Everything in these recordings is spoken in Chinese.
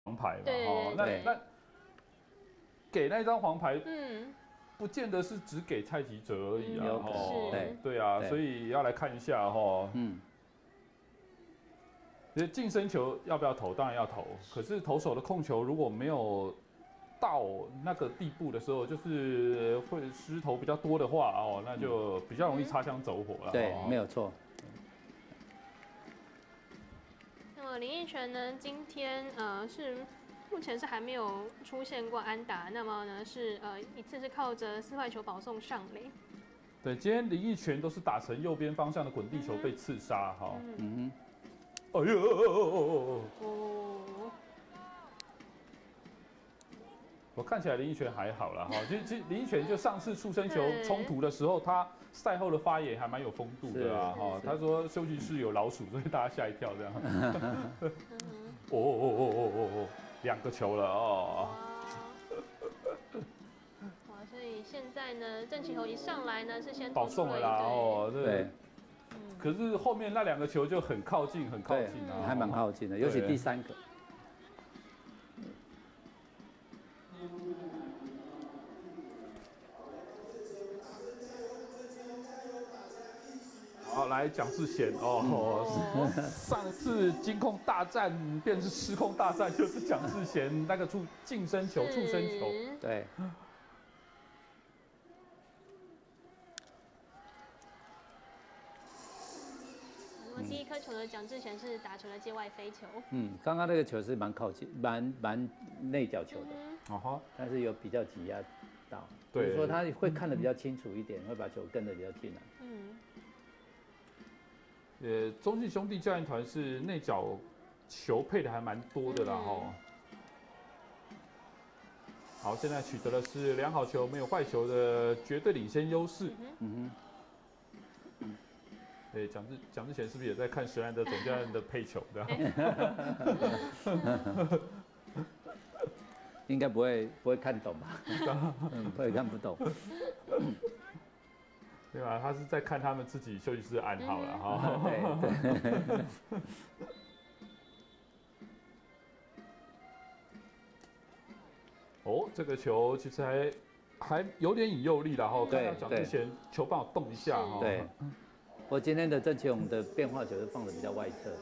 牌嘛， 对哦， 对那给那张黄牌， 嗯， 不见得是只给蔡吉哲而已啊， 有可能是对啊， 对所以要来看一下哈，其实净身球要不要投？当然要投，可是投手的控球如果没有到那个地步的时候，就是会失投比较多的话哦，那就比较容易擦枪走火了。 对， 哦没有错。 那么林奕泉呢，今天是目前是还没有出现过安打，那么呢是一次是靠着4坏球保送上垒。 对，今天林奕泉都是打成右边方向的滚地球被刺杀哈。哎呦！ 哦， 我看起来林奕泉还好啦哈，其实林奕泉就上次触身球对冲突的时候，他赛后的发言还蛮有风度的啊哈。 是他说休息室有老鼠，所以大家吓一跳这样。哦，2个球了哦。 哇，所以现在呢，郑启宏一上来呢是先保送了啦哦， 对。 可是后面那2个球就很靠近，很靠近啊， 还蛮靠近的，尤其第3个。 好，来蒋志贤哦，上次金控大战变成失控大战，就是蒋志贤那个近身球、触身球， 对。 那么第一颗球呢，蒋志贤是打成了界外飞球。 刚刚那个球是蛮靠近、蛮内角球的，但是有比较挤压到，就是说他会看得比较清楚一点，会把球跟得比较近来。 中信兄弟教练团是内角球配的还蛮多的啦哈。好，现在取得的是良好球没有坏球的绝对领先优势。对，蒋志贤是不是也在看石兰德总教练的配球的？ 应该不会看懂吧？不会看不懂。 对吧？他是在看他们自己休息室的暗号了哈。 对。 哦，这个球其实还有点引诱力了哈。看到蒋志贤球棒有动一下哈。 对。我今天的郑启宏的变化球是放的比较外侧，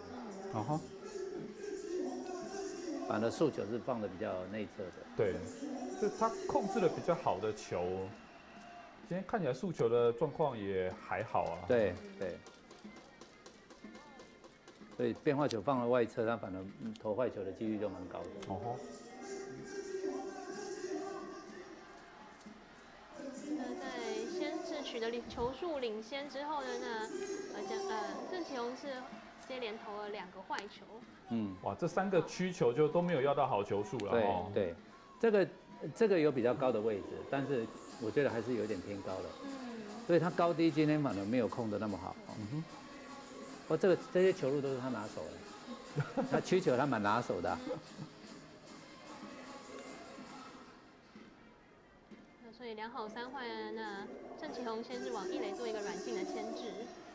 反而速球是放的比较内侧的。 对，就他控制了比较好的球。今天看起来速球的状况也还好啊。 对。所以变化球放了外侧，他反而投坏球的几率就蛮高的。 在先是取得球数领先之后呢，郑启宏是接连投了2个坏球。 哇，这3个曲球就都没有要到好球数了。 对，这个有比较高的位置，但是我觉得还是有点偏高了。所以他高低今天反而没有控得那么好。这些球路都是他拿手的，他曲球他蛮拿手的。 所以良好3坏呢，那郑启宏先是往一垒做一个软性的牵制。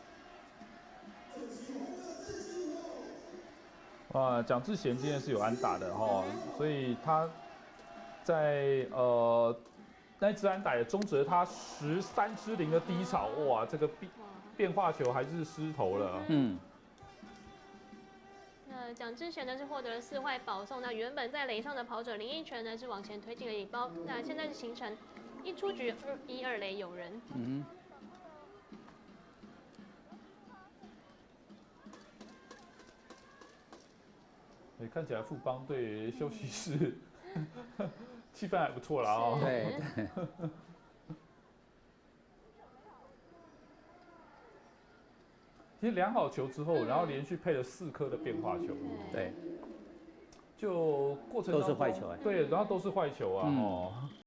蒋志贤今天是有安打的哈，所以他在那支安打也终止了他13-0的低潮。哇，这个变化球还是失投了。 那蒋志贤呢是获得了4坏保送，那原本在垒上的跑者林奕泉呢是往前推进了一包，那现在是形成1出局1-2垒有人。 所以看起来富邦队休息室气氛还不错啦哦。 对。 其实量好球之后，然后连续配了4颗的变化球。 对。 就过程都是坏球。 对，然后都是坏球啊。